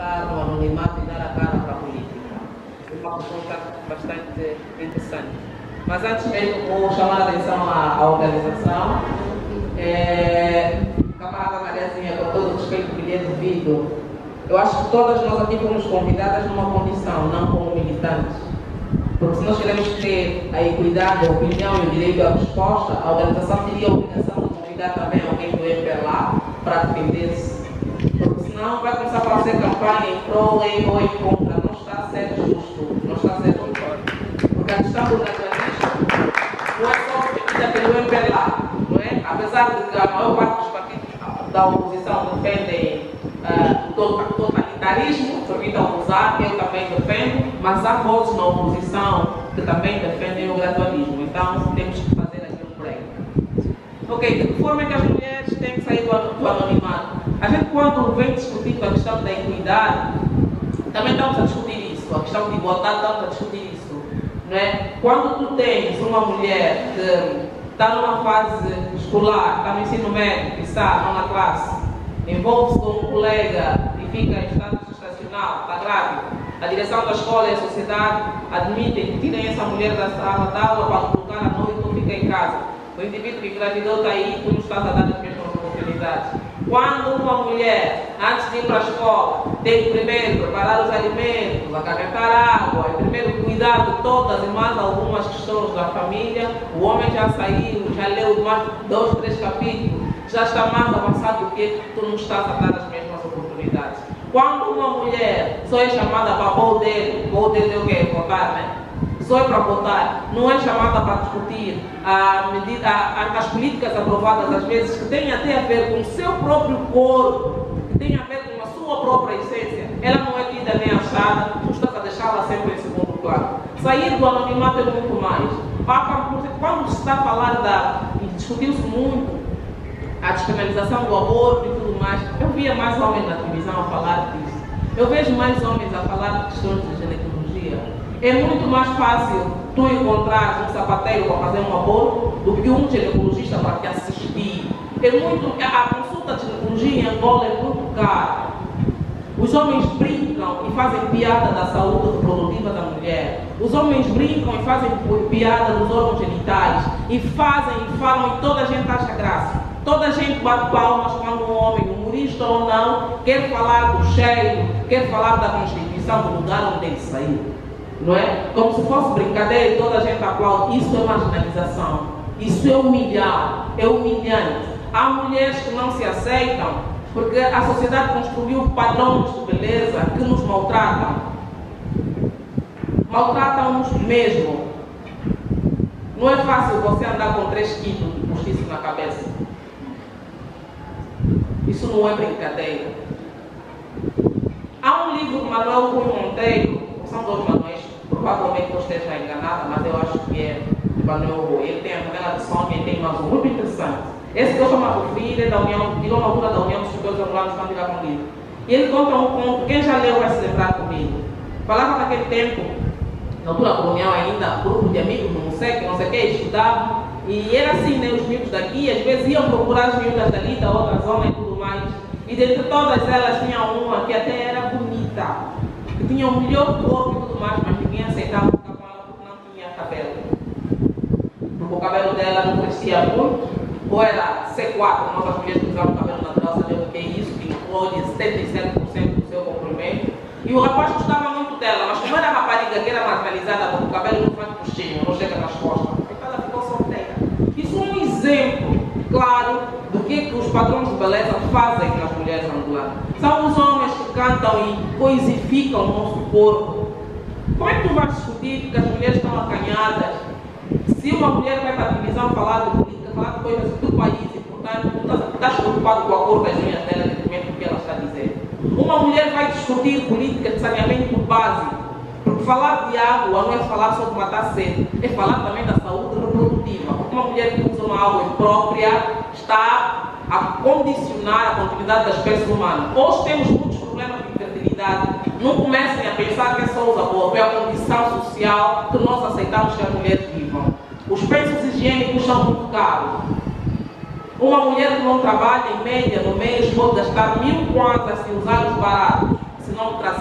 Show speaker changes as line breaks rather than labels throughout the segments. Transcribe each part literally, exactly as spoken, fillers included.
ficar no anonimato e dar a cara para a política. É uma pergunta bastante interessante. Mas antes mesmo vou chamar a atenção à, à organização. É, camarada Mariazinha, com todo o respeito que lhe é devido, eu acho que todas nós aqui fomos convidadas numa condição, não como militantes. Porque se nós queremos ter a equidade, a opinião e o direito à resposta, a organização teria a obrigação de convidar também alguém do M P L A para defender-se. Porque senão vai começar a fazer campanha em prol ou em contra. Não está a ser justo. Não está a ser justo. Porque a questão do nacionalismo não é só defendida pelo M P L A, não é? Apesar de que a maior parte dos partidos da oposição defendem uh, o totalitarismo, permitam usar, eu também defendo, mas há vozes na oposição que também defendem o gradualismo. Então temos que fazer aqui um break. Ok, de que forma é que as mulheres têm que sair do, do anonimato? A gente, quando vem discutir a questão da equidade, também estamos a discutir isso, a questão de igualdade, estamos a discutir isso. Não é? Quando tu tens uma mulher que está numa fase escolar, está no ensino médio, que está numa classe, envolve-se com um colega e fica em estado gestacional, está grávida, a direção da escola e a sociedade admitem que tirem essa mulher da sala de aula para colocar à noite ou fica em casa. O indivíduo que engravidou está aí, tu não estás a dar as mesmas oportunidades. Quando uma mulher, antes de ir para a escola, tem que primeiro preparar os alimentos, acarretar água, e primeiro cuidar de todas e mais algumas questões da família, o homem já saiu, já leu mais dois, três capítulos, já está mais avançado do que tu não estás a dar as mesmas oportunidades. Quando uma mulher só é chamada para pôr o dedo, pôr o dedo é o quê? Votar, né? Só é para votar, não é chamada para discutir a medida, a, as políticas aprovadas às vezes que têm até a ver com o seu próprio corpo, que têm a ver com a sua própria essência. Ela não é tida nem achada, tu estás a deixá-la sempre em segundo plano. Sair do anonimato é muito mais. Quando se está a falar da, e discutiu-se muito a despenalização do aborto e tudo mais, eu via mais homens na televisão a falar disso. Eu vejo mais homens a falar de questões de ginecologia. É muito mais fácil tu encontrar um sapateiro para fazer um aborto do que um ginecologista para te assistir. É muito, a consulta de ginecologia em Angola é muito cara. Os homens brincam e fazem piada da saúde reprodutiva da mulher. Os homens brincam e fazem piada dos órgãos genitais. E fazem e falam e toda a gente acha graça. Toda a gente bate palmas quando um homem, humorista ou não, quer falar do cheiro, quer falar da Constituição do lugar onde ele saiu. Não é? Como se fosse brincadeira e toda a gente aplaude. Isso é marginalização. Isso é humilhar. É humilhante. Há mulheres que não se aceitam porque a sociedade construiu padrões de beleza que nos maltratam. Maltratam-nos mesmo. Não é fácil você andar com três quilos de postiço na cabeça. Isso não é brincadeira. Há um livro de Manuel Cunha Monteiro, são dois Manuéis, provavelmente eu esteja enganada, mas eu acho que é de Manuel Rui. Ele tem a novela de Sônia e tem mais um muito interessante. Esse que eu chamo de filho da União, tirou na altura da União dos Escritores Angolanos quando irá comigo. E ele conta um conto, quem já leu vai se lembrar comigo. Falava naquele tempo, na altura colonial ainda, grupo de amigos, não sei que, não sei o que, estudavam. E era assim, né, os miúdos daqui, às vezes iam procurar as miúdas dali, da outra zona e tudo mais. E dentre todas elas tinha uma que até era bonita, que tinha o melhor corpo e tudo mais, mas ninguém aceitava ficar com ela porque não tinha cabelo. Porque o cabelo dela não crescia muito, ou era C quatro, nós as mulheres que usavam cabelo natural, sabiam o que é isso, que inclui setenta e sete por cento do seu comprimento. E o rapaz gostava muito dela, mas como era a rapariga que era marginalizada porque o cabelo não faz puxinho, não chega nas costas, então ela ficou solteira. Isso é um exemplo claro do que, que os padrões de beleza fazem nas mulheres angolanas. São os homens que cantam e coisificam o nosso corpo. Como é que tu vais discutir que as mulheres estão acanhadas se uma mulher vai para a televisão falar de política, falar de coisas do país e, portanto, tu estás, estás preocupado com a cor das unhas dela, independente do que ela está a dizer? Uma mulher vai discutir política de saneamento básico, porque falar de água não é falar só de matar sede, é falar também da saúde reprodutiva. Porque uma mulher que usa uma água imprópria está a condicionar a continuidade da espécie humana. Hoje temos muitos problemas de infertilidade. Não comecem a pensar que é só os abortos, é a condição social que nós aceitamos que as mulheres vivam. Os pensos higiênicos são muito caros. Uma mulher que não trabalha, em média, no mês, pode gastar mil kwanzas se usar os baratos, se não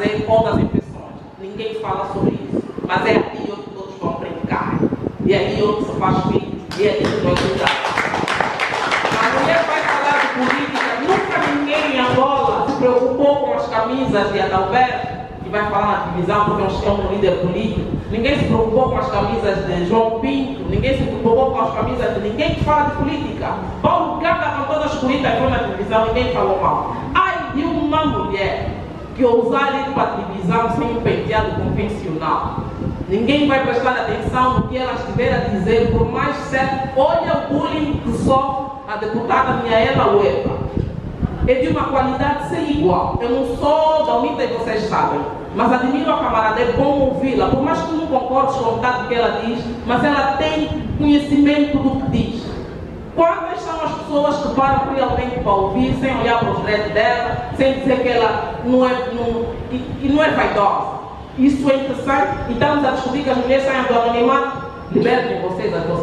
trazer outras infecções. Ninguém fala sobre isso. Mas é aí onde todos vão brincar. E é aí onde se faz filho. E é aí que nós usamos. A mulher vai falar de política. Nunca ninguém em Angola se preocupou com as camisas de Adalberto, que vai falar na divisão porque é um líder político. Ninguém se preocupou com as camisas de João Pinto. Ninguém se preocupou com as camisas de ninguém que fala de política. Paulo Ganda com todas as políticas foi na televisão, ninguém falou mal. Ai de uma mulher que ousar ir para a divisão sem um penteado convencional. Ninguém vai prestar atenção no que ela estiver a dizer, por mais certo. Olha o bullying que sofre a deputada Miaela Uepa. É de uma qualidade sem igual. Eu não sou da UNITA e vocês sabem, mas admiro a camarada, é bom ouvi-la, por mais que não concordes com o que ela diz, mas ela tem conhecimento do que diz. Quantas são as pessoas que param realmente para ouvir, sem olhar para os dreads dela, sem dizer que ela não é, não, que, que não é vaidosa? Isso é interessante. E estamos a descobrir que as mulheres saem do anonimato. Libertem vocês as vossas